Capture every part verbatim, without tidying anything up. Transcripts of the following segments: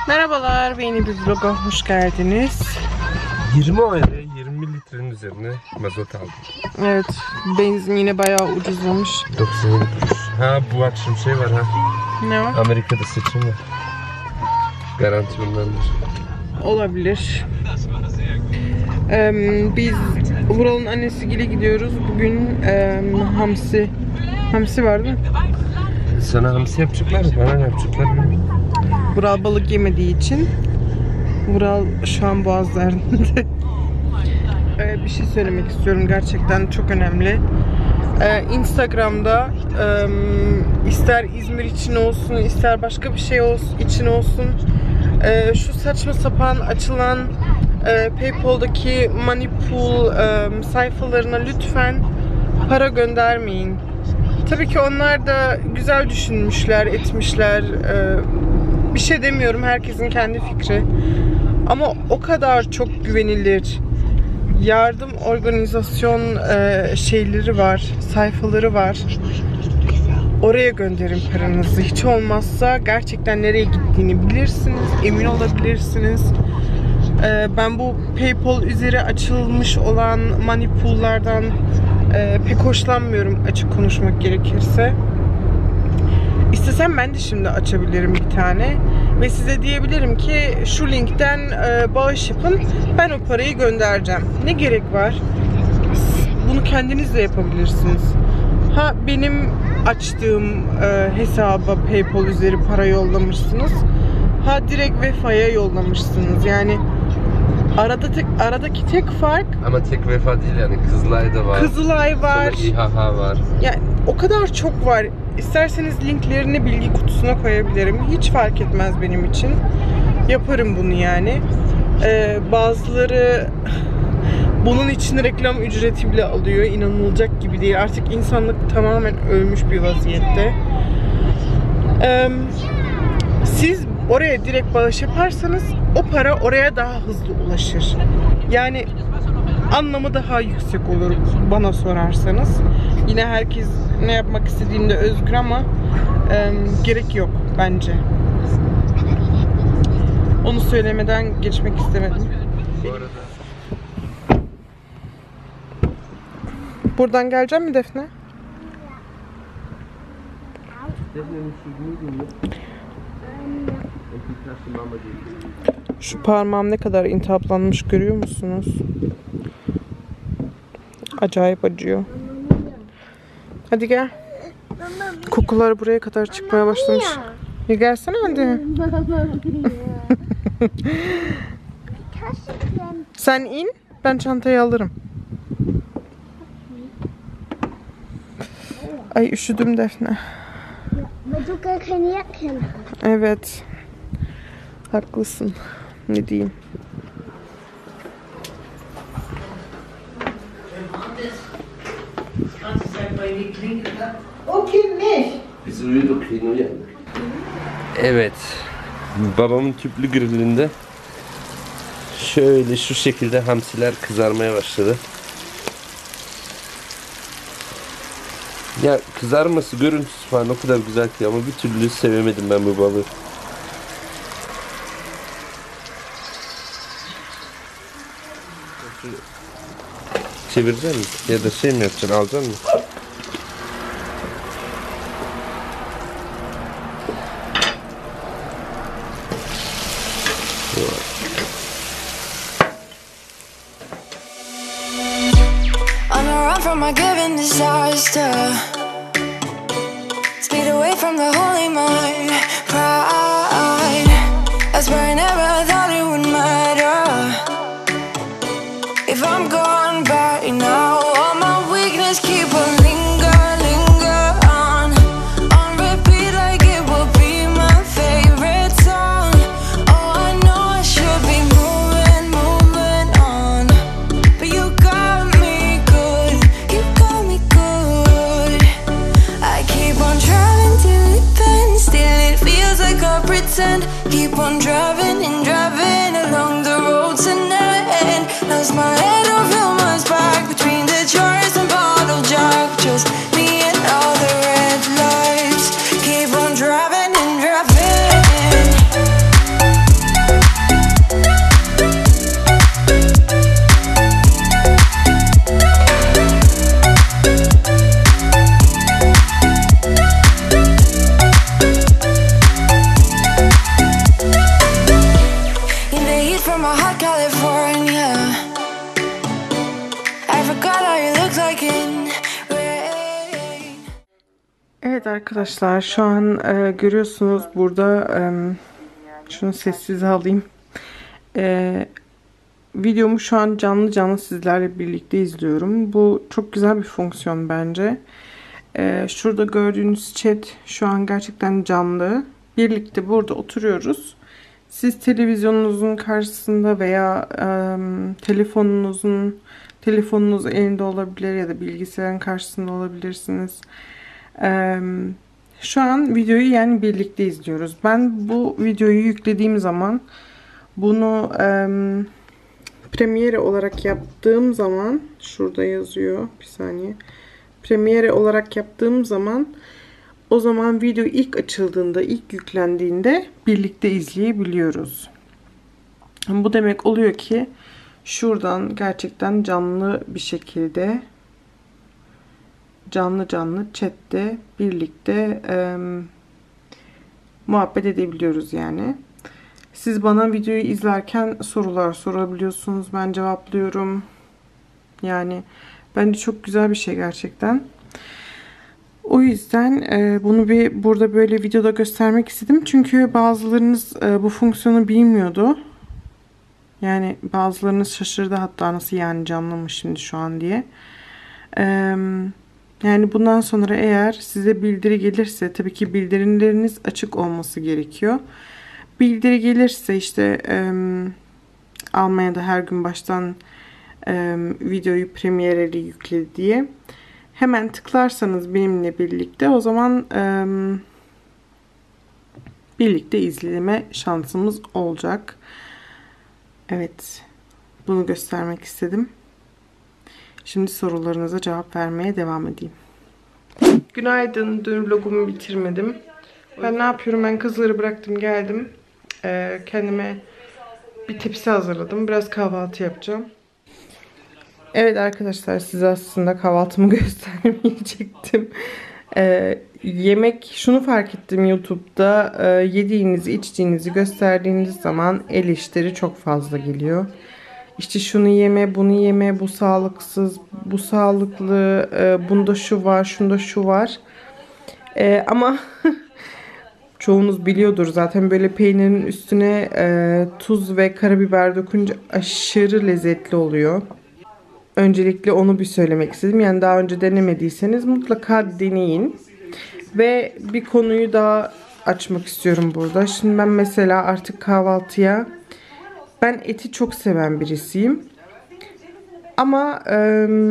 Merhabalar, yeni bir vloga hoş geldiniz. yirmi euro, yirmi litrenin üzerine mazot aldım. Evet, benzin yine bayağı ucuzlamış. doksan yedi kuruş. Ha bu akşam şey var ha. Ne var? Amerika'da seçim var. Garanti bundandır. Olabilir. Ee, biz Vural'ın annesiyle gidiyoruz. Bugün e, hamsi. Hamsi var değil mi? Sana hamsi yapacaklar mı? Bana ne yapacaklar mı? Vural balık yemediği için Vural şu an boğazlarında. ee, bir şey söylemek istiyorum, gerçekten çok önemli. Ee, Instagram'da e, ister İzmir için olsun, ister başka bir şey olsun, için olsun, e, şu saçma sapan açılan e, PayPal'daki money pool e, sayfalarına lütfen para göndermeyin. Tabii ki onlar da güzel düşünmüşler, etmişler. E, bir şey demiyorum, herkesin kendi fikri. Ama o kadar çok güvenilir yardım organizasyon e, şeyleri var, sayfaları var. Oraya gönderin paranızı. Hiç olmazsa gerçekten nereye gittiğini bilirsiniz, emin olabilirsiniz. E, ben bu PayPal üzeri açılmış olan money pool'lardan e, pek hoşlanmıyorum, açık konuşmak gerekirse. İstesem ben de şimdi açabilirim bir tane ve size diyebilirim ki şu linkten e, bağış yapın, ben o parayı göndereceğim. Ne gerek var? Bunu kendiniz de yapabilirsiniz. Ha, benim açtığım e, hesaba PayPal üzeri para yollamışsınız. Ha, direkt Vefa'ya yollamışsınız. Yani arada tek, aradaki tek fark, ama tek Vefa değil yani, Kızılay'da var. Kızılay var. Sonra İHH var. Yani o kadar çok var. İsterseniz linklerini bilgi kutusuna koyabilirim. Hiç fark etmez benim için. Yaparım bunu yani. Ee, bazıları bunun için reklam ücreti bile alıyor. İnanılacak gibi değil. Artık insanlık tamamen ölmüş bir vaziyette. Ee, siz oraya direkt bağış yaparsanız o para oraya daha hızlı ulaşır. Yani anlamı daha yüksek olur bana sorarsanız. Yine herkes ne yapmak istediğinde özgür ama e, gerek yok bence. Onu söylemeden geçmek istemedim. Bu arada Buradan geleceğim mi Defne? Şu parmağım ne kadar iltihaplanmış görüyor musunuz? Acayip acıyor. Hadi gel. Kokular buraya kadar çıkmaya başlamış. Ya gelsene hadi. Sen in, ben çantayı alırım. Ay üşüdüm Defne. Evet. Haklısın. Ne diyeyim? O kimmiş? biz uyuduk, yeni uyandık. Evet. Babamın tüplü grillinde şöyle şu şekilde hamsiler kızarmaya başladı. Ya kızarması, görüntüsü falan o kadar güzel ki ama bir türlü sevemedim ben bu balığı. Çevirecek misin? Ya da şey mi yapacaksın? Alacak mısın? On a run from my given disaster, speed away from the holy mind, pride. I swear I never thought it would matter if I'm gone by now. All my weakness keep on linger, linger on, on repeat like it will be my favorite song. Oh, I know I should be moving, moving on, but you got me good, you got me good. I keep on driving till it bends, still it feels like I pretend. Keep on driving and driving along the road tonight. Lost my head, don't feel much back between the jars and bottle jack. Just me and all the red lights. Keep on driving and driving. Evet arkadaşlar, şu an e, görüyorsunuz burada, e, şunu sessize alayım. E, videomu şu an canlı canlı sizlerle birlikte izliyorum. Bu çok güzel bir fonksiyon bence. E, şurada gördüğünüz chat şu an gerçekten canlı. Birlikte burada oturuyoruz. Siz televizyonunuzun karşısında veya e, telefonunuzun telefonunuz elinde olabilir ya da bilgisayarın karşısında olabilirsiniz. E, şu an videoyu yani birlikte izliyoruz. Ben bu videoyu yüklediğim zaman bunu e, Premiere olarak yaptığım zaman, şurada yazıyor, bir saniye. Premiere olarak yaptığım zaman, o zaman video ilk açıldığında, ilk yüklendiğinde birlikte izleyebiliyoruz. Bu demek oluyor ki şuradan gerçekten canlı bir şekilde, canlı canlı chatte birlikte e, muhabbet edebiliyoruz yani. Siz bana videoyu izlerken sorular sorabiliyorsunuz. Ben cevaplıyorum. Yani bence çok güzel bir şey gerçekten. O yüzden e, bunu bir burada böyle videoda göstermek istedim. Çünkü bazılarınız e, bu fonksiyonu bilmiyordu. Yani bazılarınız şaşırdı hatta, nasıl yani canlı mı şimdi şu an diye. E, yani bundan sonra eğer size bildiri gelirse, tabii ki bildirimleriniz açık olması gerekiyor. Bildiri gelirse işte e, Almanya'da her gün baştan e, videoyu Premiere'li yükledi diye hemen tıklarsanız benimle birlikte, o zaman e, birlikte izleme şansımız olacak. Evet, bunu göstermek istedim. Şimdi sorularınıza cevap vermeye devam edeyim. Günaydın. Dün vlogumu bitirmedim. Ben ne yapıyorum? Ben kızları bıraktım, geldim. Ee, kendime bir tepsi hazırladım. Biraz kahvaltı yapacağım. Evet arkadaşlar, size aslında kahvaltımı göstermeyecektim. Ee, yemek, şunu fark ettim YouTube'da, e, yediğinizi içtiğinizi gösterdiğiniz zaman el işleri çok fazla geliyor. İşte şunu yeme, bunu yeme, bu sağlıksız, bu sağlıklı, e, bunda şu var, şunda şu var. E, ama çoğunuz biliyordur zaten, böyle peynirin üstüne e, tuz ve karabiber dokununca aşırı lezzetli oluyor. Öncelikle onu bir söylemek istedim. Yani daha önce denemediyseniz mutlaka deneyin. Ve bir konuyu daha açmak istiyorum burada. Şimdi ben mesela artık kahvaltıya, ben eti çok seven birisiyim. Ama e,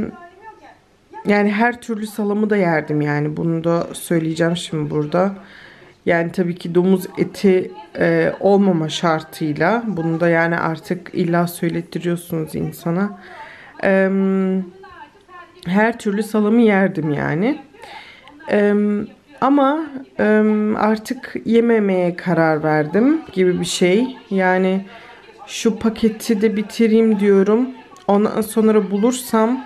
yani her türlü salamı da yerdim yani. Bunu da söyleyeceğim şimdi burada. Yani tabii ki domuz eti e, olmama şartıyla. Bunu da yani artık illa söylettiriyorsunuz insana. E, her türlü salamı yerdim yani. E, ama e, artık yememeye karar verdim gibi bir şey. Yani şu paketi de bitireyim diyorum. Ondan sonra bulursam,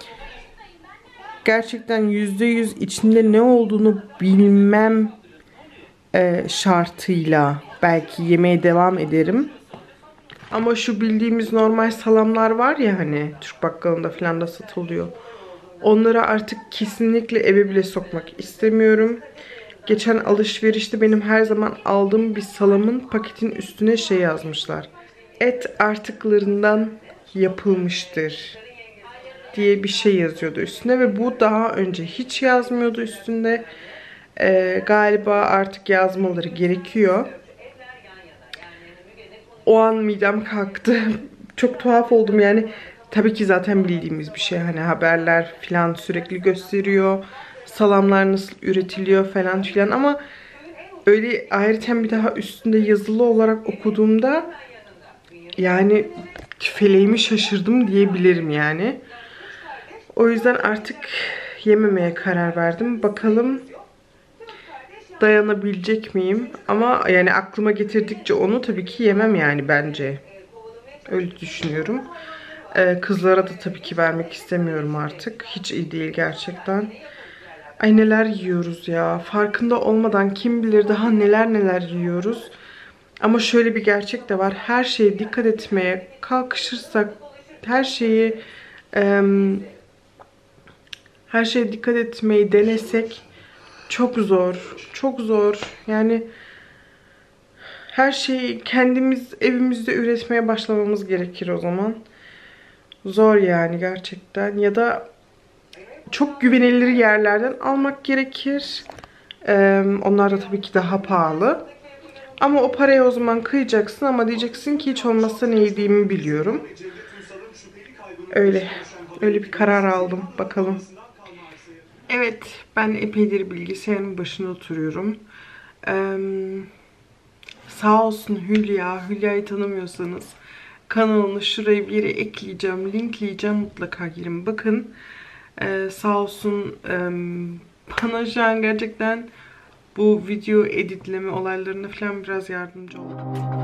gerçekten yüzde yüz içinde ne olduğunu bilmem e, şartıyla belki yemeye devam ederim. Ama şu bildiğimiz normal salamlar var ya, hani Türk bakkalında falan da satılıyor. Onları artık kesinlikle eve bile sokmak istemiyorum. Geçen alışverişte benim her zaman aldığım bir salamın paketin üstüne şey yazmışlar: et artıklarından yapılmıştır diye bir şey yazıyordu üstünde ve bu daha önce hiç yazmıyordu üstünde. Ee, galiba artık yazmaları gerekiyor. O an midem kalktı. Çok tuhaf oldum yani. Tabii ki zaten bildiğimiz bir şey. Hani haberler falan sürekli gösteriyor. Salamlar nasıl üretiliyor falan filan, ama öyle ayrıca bir daha üstünde yazılı olarak okuduğumda yani feleğimi şaşırdım diyebilirim yani. O yüzden artık yememeye karar verdim. Bakalım dayanabilecek miyim? Ama yani aklıma getirdikçe onu tabii ki yemem yani, bence. Öyle düşünüyorum. Ee, kızlara da tabii ki vermek istemiyorum artık. Hiç iyi değil gerçekten. Ay neler yiyoruz ya. Farkında olmadan kim bilir daha neler neler yiyoruz. Ama şöyle bir gerçek de var. Her şeye dikkat etmeye kalkışırsak, her şeyi e, her şeye dikkat etmeyi denesek çok zor. Çok zor. Yani her şeyi kendimiz evimizde üretmeye başlamamız gerekir o zaman. Zor yani gerçekten. Ya da çok güvenilir yerlerden almak gerekir. Ee, onlar da tabii ki daha pahalı. Ama o parayı o zaman kıyacaksın ama diyeceksin ki hiç olmazsa ne yediğimi biliyorum. Öyle. Öyle bir karar aldım. Bakalım. Evet. Ben epeydir bilgisayarın başında oturuyorum. Ee, sağ olsun Hülya. Hülya'yı tanımıyorsanız kanalını şuraya bir yere ekleyeceğim. Linkleyeceğim. Mutlaka girin. Bakın. Ee, sağ olsun e, bana şu an gerçekten bu video editleme olaylarına falan biraz yardımcı oldu.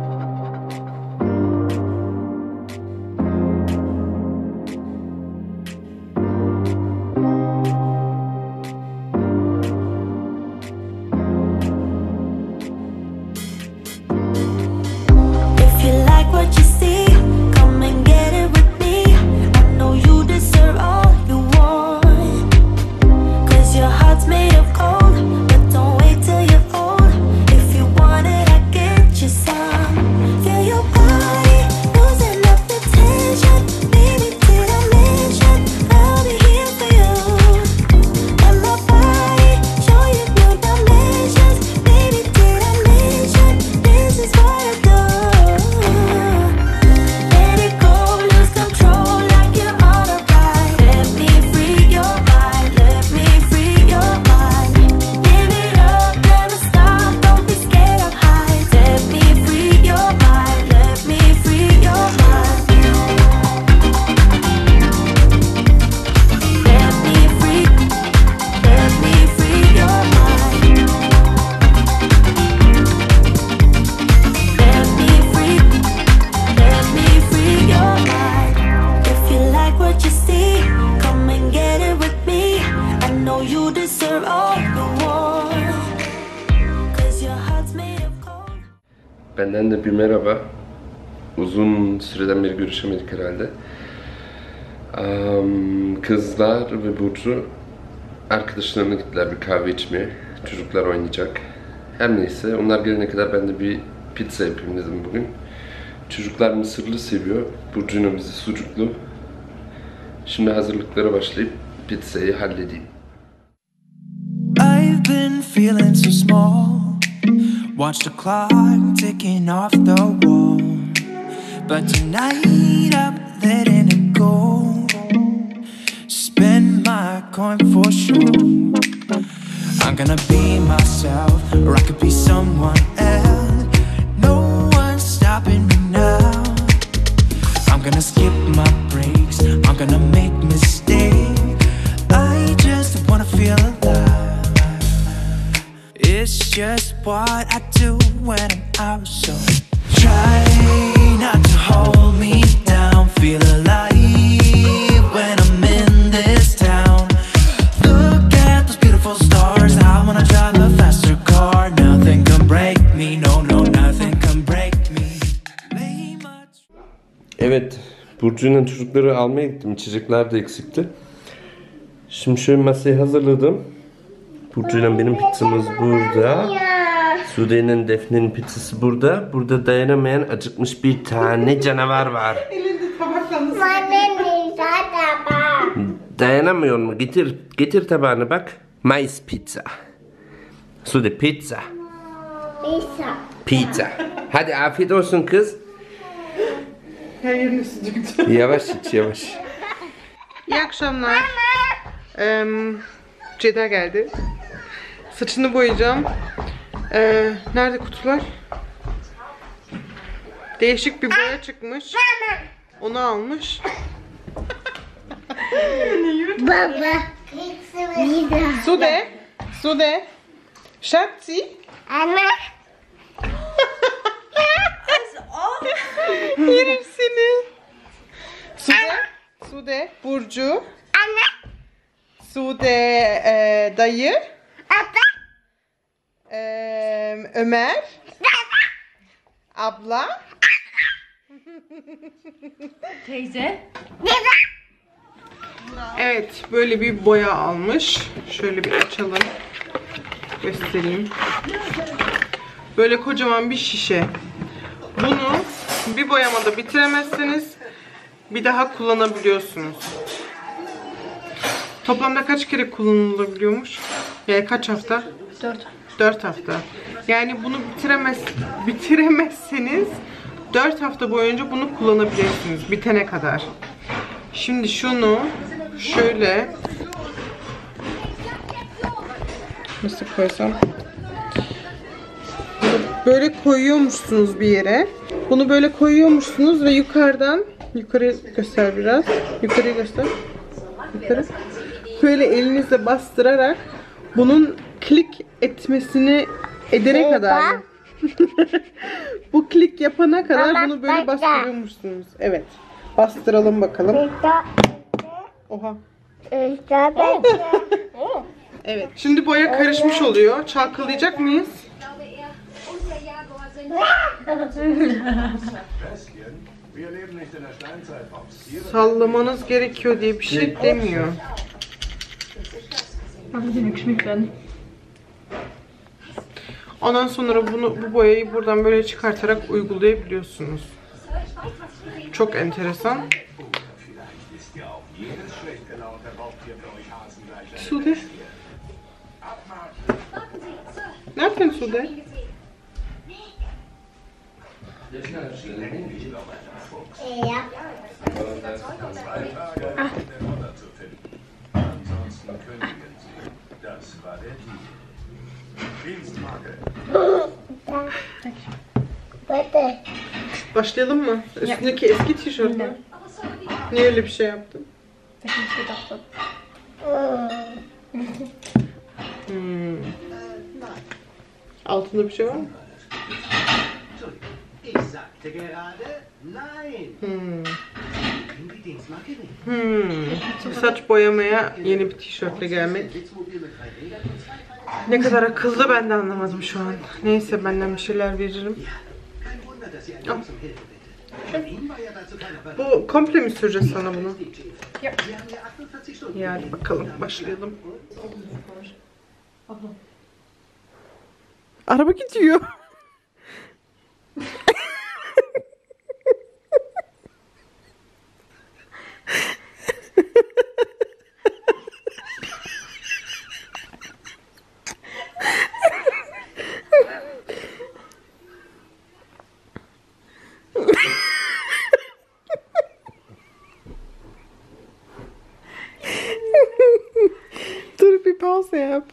Benden de bir merhaba. Uzun süreden beri görüşemedik herhalde. Um, kızlar ve Burcu arkadaşlarına gittiler bir kahve içmeye. Çocuklar oynayacak. Her neyse onlar gelene kadar ben de bir pizza yapayım dedim bugün. Çocuklar mısırlı seviyor. Burcu'nun bizi sucuklu. Şimdi hazırlıklara başlayıp pizzayı halledeyim. I've been feeling so small. Watch the clock ticking off the wall. But tonight I'm letting it go. Spend my coin for sure. I'm gonna be myself, or I could be someone else. No one's stopping me now. I'm gonna skip my breaks, I'm gonna make mistakes. I just wanna feel alive. It's just what I do when I'm out, so try not to hold me down. Feel alive when I'm in this town. Look at those beautiful stars. I wanna drive a faster car. Nothing can break me, no, no, nothing can break me. Lay much. Evet, Burcu'nun çocukları almaya gittim. İçecekler de eksikti. Şimdi şöyle masayı hazırladım. Burcu'yla benim pizzamız burada. Sude'nin, Defne'nin pizzası burada. Burada dayanamayan acıkmış bir tane canavar var. Elinde tabakla nasıl? Dayanamıyor mu? Getir, getir tabağını bak. Mais pizza. Sude pizza. Pizza. Pizza. Hadi afiyet olsun kız. Her yerini sıcaktı. Yavaş iç, yavaş. İyi akşamlar. Ee, Ceda geldi. Saçını boyayacağım. Ee, nerede kutular? Değişik bir boya çıkmış. Onu almış. Baba. Pizza. Sude. Sude. Schatzi. Anne. Yerim seni. Sude. Sude. Burcu. Anne. Sude e, dayı. Abla. E, Ömer. Abla. Teyze. Evet, böyle bir boya almış. Şöyle bir açalım. göstereyim. Böyle kocaman bir şişe. Bunu bir boyamada bitiremezseniz bir daha kullanabiliyorsunuz. Toplamda kaç kere kullanılabiliyormuş? Yani kaç hafta? Dört. dört hafta. Yani bunu bitiremez bitiremezseniz dört hafta boyunca bunu kullanabilirsiniz bitene kadar. Şimdi şunu şöyle nasıl koysam? Böyle koyuyormuşsunuz bir yere. Bunu böyle koyuyormuşsunuz ve yukarıdan yukarı göster biraz. Yukarıyı göster. Yukarı. Böyle elinizle bastırarak bunun klik etmesini edene kadar bu klik yapana kadar bunu böyle bastırıyormuşsunuz. Evet. Bastıralım bakalım. Oha. Evet. Şimdi boya karışmış oluyor. Çalkalayacak mıyız? Sallamanız gerekiyor diye bir şey demiyor. Ondan sonra bunu bu boyayı buradan böyle çıkartarak uygulayabiliyorsunuz. Çok enteresan. Sude. Ne yapıyorsun Sude? Başlayalım mı? Üstündeki eski tişört mü? Niye öyle bir şey yaptın? Hmm. Altında bir şey var mı? Hmm. Hmm. Saç boyamaya yeni bir tişörtle gelmek. Ne kadar akıllı ben de anlamadım şu an. Neyse benden bir şeyler veririm. Oh. Bu komple mi süreceğiz sana bunu? Ya hadi bakalım başlayalım. Araba gidiyor. Dur bir pauza yap.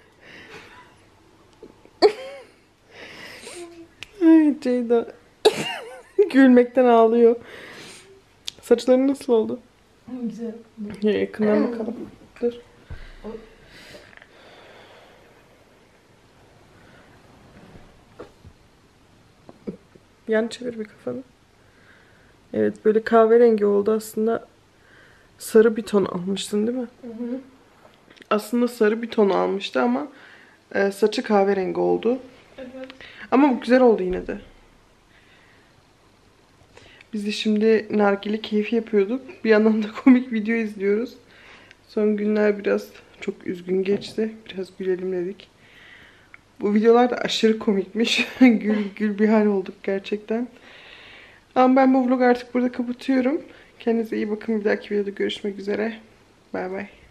Ay Ceyda. Gülmekten ağlıyor. Saçların nasıl oldu? Güzel. Ya yakından bakalım. Dur. Yan çevir bir kafanı. Evet böyle kahverengi oldu aslında. Sarı bir ton almıştın değil mi? Hı hı. Aslında sarı bir ton almıştı ama e, saçı kahverengi oldu. Evet. Ama bu güzel oldu yine de. Biz de şimdi nargile keyfi yapıyorduk. Bir yandan da komik video izliyoruz. Son günler biraz çok üzgün geçti. Biraz gülelim dedik. Bu videolar da aşırı komikmiş. gül gül bir hal olduk gerçekten. Ama ben bu vlogu artık burada kapatıyorum. Kendinize iyi bakın. Bir dahaki videoda görüşmek üzere. Bay bay.